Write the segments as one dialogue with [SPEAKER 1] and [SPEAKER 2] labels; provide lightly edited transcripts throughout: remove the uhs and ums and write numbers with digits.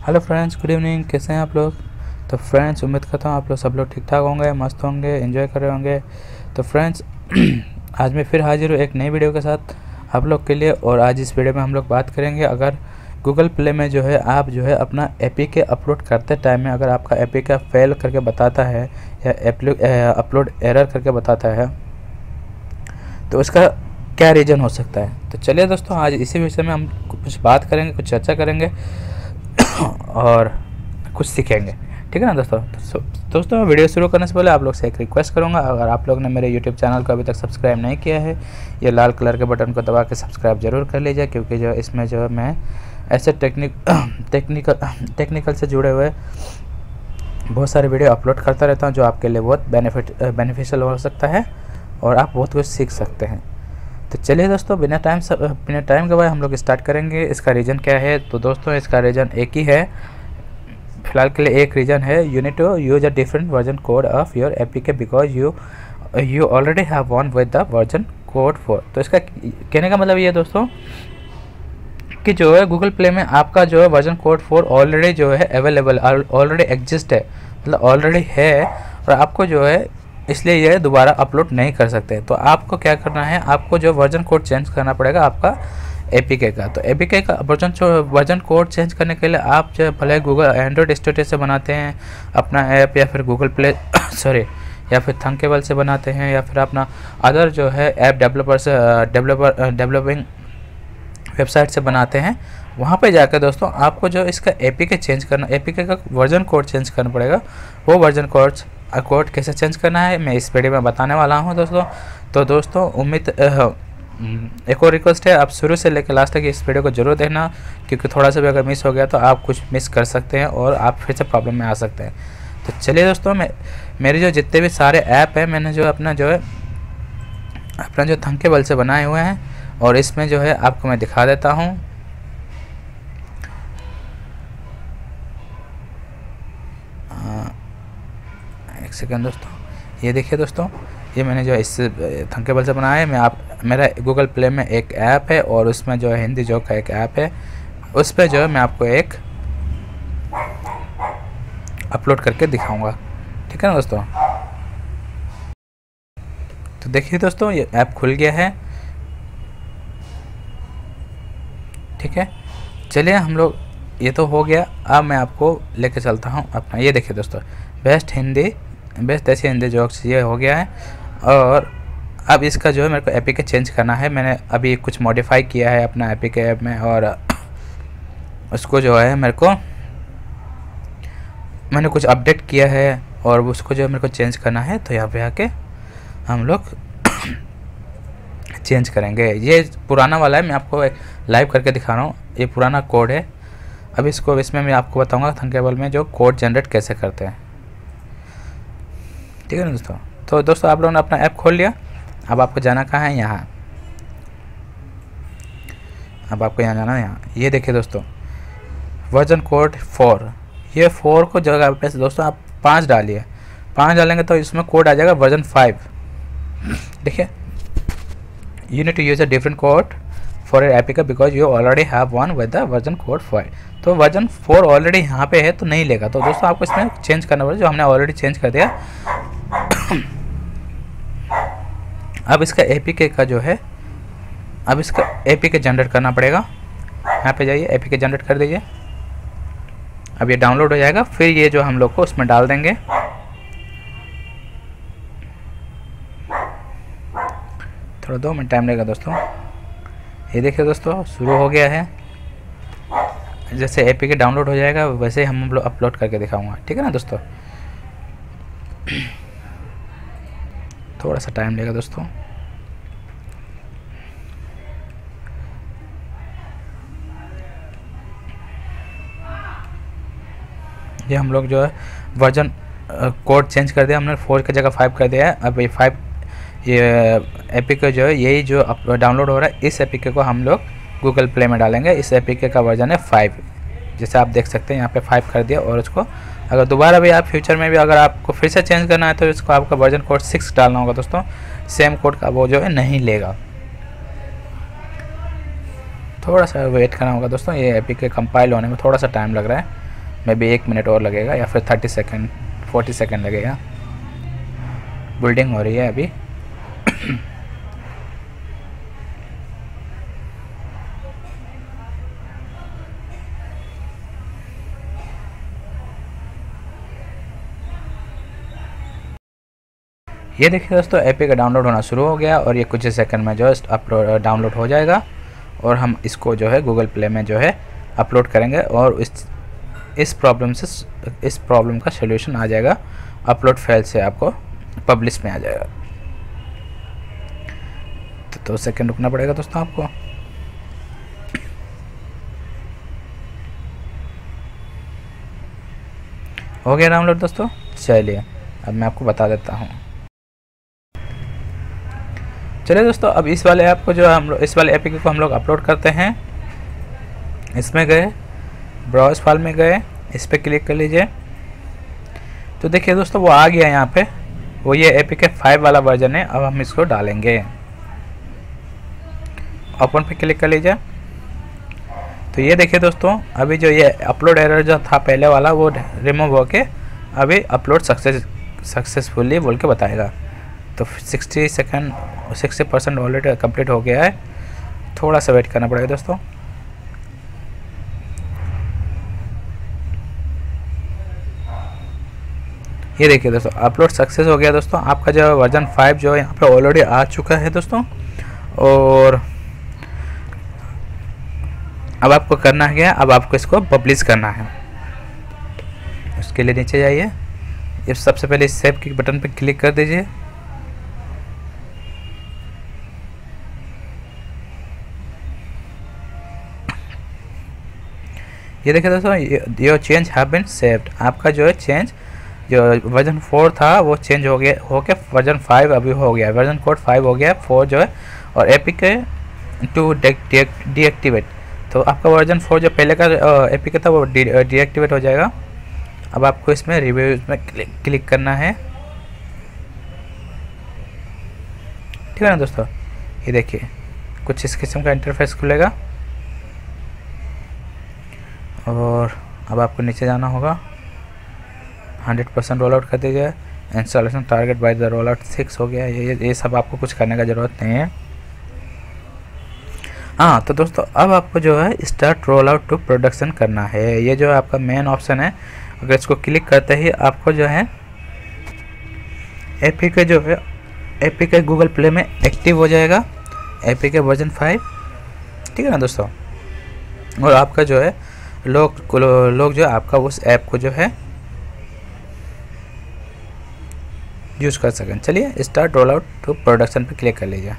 [SPEAKER 1] Hello friends, good evening. कैसे हैं आप लोग? तो फ्रेंड्स, उम्मीद करता हूँ आप लोग सब लोग ठीक ठाक होंगे, मस्त होंगे, एंजॉय कर रहे होंगे। तो फ्रेंड्स आज मैं फिर हाजिर हूँ एक नई वीडियो के साथ आप लोग के लिए। और आज इस वीडियो में हम लोग बात करेंगे, अगर गूगल प्ले में जो है आप जो है अपना एपीके अपलोड करते टाइम में अगर आपका एपीके फेल करके बताता है या अपलोड एरर करके बताता है तो इसका क्या रीज़न हो सकता है। तो चलिए दोस्तों, आज इसी विषय में हम कुछ बात करेंगे, कुछ चर्चा करेंगे और कुछ सीखेंगे, ठीक है ना दोस्तों। तो दोस्तों, वीडियो शुरू करने से पहले आप लोग से एक रिक्वेस्ट करूंगा, अगर आप लोग ने मेरे यूट्यूब चैनल को अभी तक सब्सक्राइब नहीं किया है, ये लाल कलर के बटन को दबा के सब्सक्राइब जरूर कर लीजिए, क्योंकि जो इसमें जो है मैं ऐसे टेक्निकल से जुड़े हुए बहुत सारे वीडियो अपलोड करता रहता हूँ जो आपके लिए बहुत बेनिफिशियल हो सकता है और आप बहुत कुछ सीख सकते हैं। तो चलिए दोस्तों, बिना टाइम के बाद हम लोग स्टार्ट करेंगे। इसका रीज़न क्या है? तो दोस्तों, इसका रीज़न एक ही है, फिलहाल के लिए एक रीज़न है। You need to use a different version code of your APK because you already have one with the version code 4। तो इसका कहने का मतलब ये है दोस्तों कि जो है गूगल प्ले में आपका जो है वर्जन कोड 4 ऑलरेडी जो है अवेलेबल, ऑलरेडी एग्जिस्ट है, मतलब ऑलरेडी है, और आपको जो है इसलिए ये दोबारा अपलोड नहीं कर सकते। तो आपको क्या करना है, आपको जो वर्जन कोड चेंज करना पड़ेगा आपका एपीके का। तो एपीके का वर्जन कोड चेंज करने के लिए आप जो भले गूगल एंड्रॉयड स्टूडियो से बनाते हैं अपना ऐप, या फिर गूगल प्ले सॉरी या फिर थंकेबल से बनाते हैं, या फिर अपना अदर जो है ऐप डेवलपिंग वेबसाइट से बनाते हैं, वहाँ पे जाकर दोस्तों आपको जो इसका एपीके चेंज करना, एपीके का वर्जन कोड चेंज करना पड़ेगा। वो वर्जन कोड कैसे चेंज करना है मैं इस वीडियो में बताने वाला हूँ दोस्तों। तो दोस्तों, एक और रिक्वेस्ट है, आप शुरू से लेकर लास्ट तक इस वीडियो को जरूर देखना, क्योंकि थोड़ा सा भी अगर मिस हो गया तो आप कुछ मिस कर सकते हैं और आप फिर से प्रॉब्लम में आ सकते हैं। तो चलिए दोस्तों, मेरे जो जितने भी सारे ऐप हैं मैंने जो अपना जो थंकेबल से बनाए हुए हैं, और इसमें जो है आपको मैं दिखा देता हूँ। एक सेकंड दोस्तों, ये देखिए दोस्तों, ये मैंने जो इस थंकेबल से बनाया है। मेरा गूगल प्ले में एक ऐप है और उसमें जो है हिंदी जोक का एक ऐप है, उस पर जो है मैं आपको एक अपलोड करके दिखाऊंगा, ठीक है ना दोस्तों। तो देखिए दोस्तों, ये ऐप खुल गया है, ठीक है। चलिए हम लोग, ये तो हो गया, अब मैं आपको लेके चलता हूँ अपना। ये देखिए दोस्तों, बेस्ट देसी हिंदी जोक्स, ये हो गया है। और अब इसका जो है मेरे को एपीके चेंज करना है। मैंने अभी कुछ मॉडिफाई किया है अपना एपीके ऐप में, और उसको जो है मैंने कुछ अपडेट किया है और उसको जो है मेरे को चेंज करना है। तो यहाँ पे आके हम लोग चेंज करेंगे। ये पुराना वाला है, मैं आपको लाइव करके दिखा रहा हूँ, ये पुराना कोड है। अब इसमें मैं आपको बताऊँगा थंकेबल में जो कोड जनरेट कैसे करते हैं, ठीक है ना दोस्तों। तो दोस्तों, आप लोगों ने अपना ऐप खोल लिया, अब आपको जाना कहाँ है? यहाँ। अब आपको यहाँ जाना है, यहाँ। ये देखिए दोस्तों, वर्जन कोड 4, ये 4 को जगह पे दोस्तों आप 5 डालिए। 5 डालेंगे तो इसमें कोड आ जाएगा वर्जन 5। देखिए, you need to use a different code for your APK because you already have one with the version code 5। तो वर्जन 4 ऑलरेडी यहाँ पे है तो नहीं लेगा। तो दोस्तों, आपको इसमें चेंज करना पड़ेगा, जो हमने ऑलरेडी चेंज कर दिया। अब इसका एपीके का जो है, अब इसका एपीके जनरेट करना पड़ेगा। यहाँ पे जाइए, एपीके जनरेट कर दीजिए। अब ये डाउनलोड हो जाएगा, फिर ये जो हम लोग को उसमें डाल देंगे। थोड़ा 2 मिनट टाइम लगेगा दोस्तों। ये देखिए दोस्तों, शुरू हो गया है। जैसे एपीके डाउनलोड हो जाएगा वैसे हम लोग अपलोड करके दिखाऊंगा, ठीक है ना दोस्तों। थोड़ा सा टाइम लगेगा दोस्तों। ये हम लोग जो है वर्जन कोड चेंज कर दिया हमने, 4 की जगह 5 कर दिया है। अब ये एपीके जो है, यही जो डाउनलोड हो रहा है, इस एपीके को हम लोग गूगल प्ले में डालेंगे। इस एपीके का वर्जन है 5, जैसे आप देख सकते हैं यहाँ पे 5 कर दिया। और उसको अगर दोबारा भी आप फ्यूचर में भी अगर आपको फिर से चेंज करना है तो इसको आपका वर्जन कोड 6 डालना होगा दोस्तों। सेम कोड का वो जो है नहीं लेगा। थोड़ा सा वेट करना होगा दोस्तों, ये एपीके कंपाइल होने में थोड़ा सा टाइम लग रहा है। मे बी 1 मिनट और लगेगा या फिर 30 सेकेंड 40 सेकेंड लगेगा। बिल्डिंग हो रही है अभी। ये देखिए दोस्तों, एपी का डाउनलोड होना शुरू हो गया और ये कुछ ही सेकंड में जो है डाउनलोड हो जाएगा और हम इसको जो है गूगल प्ले में जो है अपलोड करेंगे और इस प्रॉब्लम का सलूशन आ जाएगा। अपलोड फेल से आपको पब्लिश में आ जाएगा। तो 2 सेकंड रुकना पड़ेगा दोस्तों आपको। हो गया डाउनलोड दोस्तों। चलिए अब मैं आपको बता देता हूँ। चलिए दोस्तों, अब इस वाले ऐप को जो इस वाले एपीके को हम लोग अपलोड करते हैं। इसमें गए, ब्राउज फाइल में गए, इस पर क्लिक कर लीजिए। तो देखिए दोस्तों, वो आ गया यहाँ पे। वो ये एपीके 5 वाला वर्जन है। अब हम इसको डालेंगे। ओपन पे क्लिक कर लीजिए। तो ये देखिए दोस्तों, अभी जो ये अपलोड एरर जो था पहले वाला वो रिमूव होके अभी अपलोड सक्सेसफुली बोल के बताएगा। तो 60% ऑलरेडी कंप्लीट हो गया है। थोड़ा सा वेट करना पड़ेगा दोस्तों। ये देखिए दोस्तों, अपलोड सक्सेस हो गया दोस्तों। आपका जो वर्जन 5 जो है यहाँ पे ऑलरेडी आ चुका है दोस्तों। और अब आपको करना है क्या, अब आपको इसको पब्लिश करना है। उसके लिए नीचे जाइए, ये सबसे पहले इस सेव के बटन पे क्लिक कर दीजिए। ये देखिए दोस्तों, your change have been saved. आपका जो है चेंज, जो वर्जन 4 था वो चेंज हो गया, होके वर्जन 5 अभी हो गया। वर्जन कोड 5 हो गया, 4 जो है। और एपीके टू डीएक्टिवेट। तो आपका वर्जन 4 जो पहले का एपीके था वो डीएक्टिवेट हो जाएगा। अब आपको इसमें रिव्यूज में क्लिक करना है। ठीक है ना दोस्तों। ये देखिए कुछ इस किस्म का इंटरफेस खुलेगा। और अब आपको नीचे जाना होगा। 100% रोल आउट कर दीजिए। Installation target by the roll out 6 हो गया। ये सब आपको कुछ करने का ज़रूरत नहीं है। हाँ तो दोस्तों, अब आपको जो है start roll out to production करना है। ये जो है आपका मेन ऑप्शन है। अगर इसको क्लिक करते ही आपको जो है एपीके जो है एपीके गूगल प्ले में एक्टिव हो जाएगा। APK version 5। ठीक है ना दोस्तों। और आपका जो है लोग जो है आपका उस ऐप को जो है यूज़ कर सकें। चलिए start roll out to production पे क्लिक कर लीजिए।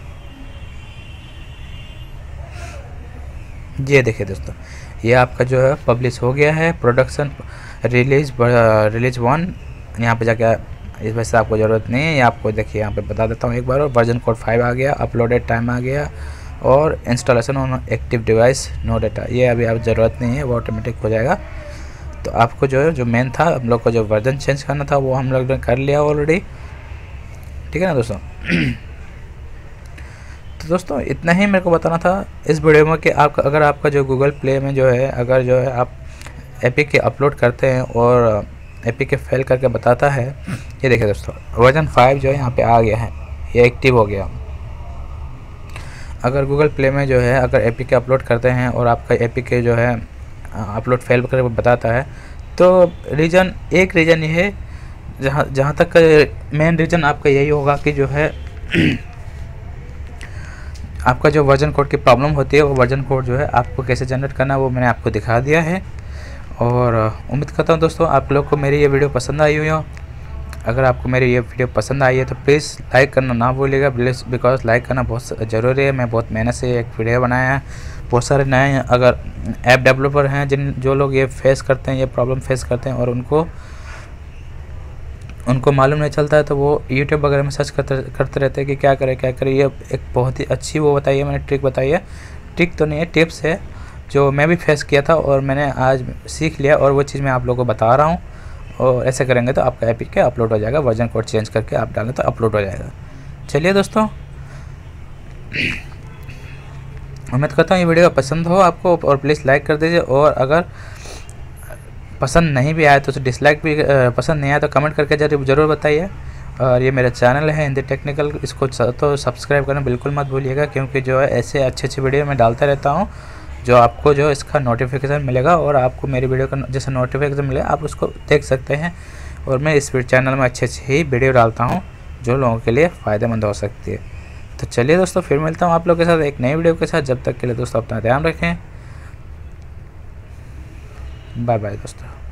[SPEAKER 1] ये देखिए दोस्तों, ये आपका जो है पब्लिश हो गया है। Production release 1। यहाँ पे जाके इस वजह से आपको ज़रूरत नहीं है। ये आपको देखिए यहाँ पे बता देता हूँ एक बार। और वर्जन कोड 5 आ गया। अपलोडेड टाइम आ गया। और installation on active device no data, ये अभी आप ज़रूरत नहीं है, वो ऑटोमेटिक हो जाएगा। तो आपको जो है जो मेन था, हम लोग को जो वर्जन चेंज करना था वो हम लोग ने कर लिया ऑलरेडी। ठीक है ना दोस्तों। तो दोस्तों इतना ही मेरे को बताना था इस वीडियो में कि अगर आपका जो गूगल प्ले में जो है अगर जो है आप एपीके अपलोड करते हैं और एपीके फेल करके बताता है। ये देखिए दोस्तों, वर्जन 5 जो है यहाँ पे आ गया है, ये एक्टिव हो गया। अगर गूगल प्ले में जो है अगर एपीके अपलोड करते हैं और आपका एपीके जो है अपलोड फेल करके बताता है, तो एक रीज़न ये है, जहाँ तक मेन रीज़न आपका यही होगा कि जो है आपका जो वर्जन कोड की प्रॉब्लम होती है, वो वर्जन कोड जो है आपको कैसे जनरेट करना है वो मैंने आपको दिखा दिया है। और उम्मीद करता हूँ दोस्तों आप लोग को मेरी ये वीडियो पसंद आई हुई हो। अगर आपको मेरी ये वीडियो पसंद आई है तो प्लीज़ लाइक करना ना भूलिएगा, बिकॉज लाइक करना बहुत ज़रूरी है। मैं बहुत मेहनत से एक वीडियो बनाया है। बहुत सारे नए अगर ऐप डेवलपर हैं जो लोग ये फेस करते हैं, ये प्रॉब्लम फेस करते हैं और उनको मालूम नहीं चलता है, तो वो यूट्यूब वगैरह में सर्च करते रहते हैं कि क्या करें। ये एक बहुत ही अच्छी वो बताई है मैंने, ट्रिक बताई है। ट्रिक तो नहीं है, टिप्स है, जो मैं भी फेस किया था और मैंने आज सीख लिया और वो चीज़ मैं आप लोगों को बता रहा हूँ। और ऐसे करेंगे तो आपका एपीके अपलोड हो जाएगा। वर्जन कोड चेंज करके आप डालें तो अपलोड हो जाएगा। चलिए दोस्तों, उम्मीद करता हूँ ये वीडियो पसंद हो आपको और प्लीज़ लाइक कर दीजिए। और अगर पसंद नहीं भी आया तो डिसलाइक भी पसंद नहीं आया तो कमेंट करके ज़रूर बताइए। और ये मेरा चैनल है हिंदी टेक्निकल, इसको तो सब्सक्राइब करना बिल्कुल मत भूलिएगा, क्योंकि जो है ऐसे अच्छे वीडियो मैं डालता रहता हूँ, जो आपको जो इसका नोटिफिकेशन मिलेगा और आपको मेरी वीडियो का जैसे नोटिफिकेशन मिले आप उसको देख सकते हैं। और मैं इस चैनल में अच्छे ही वीडियो डालता हूँ जो लोगों के लिए फ़ायदेमंद हो सकती है। तो चलिए दोस्तों, फिर मिलता हूँ आप लोगों के साथ एक नई वीडियो के साथ। जब तक के लिए दोस्तों अपना ध्यान रखें। बाय बाय दोस्तों।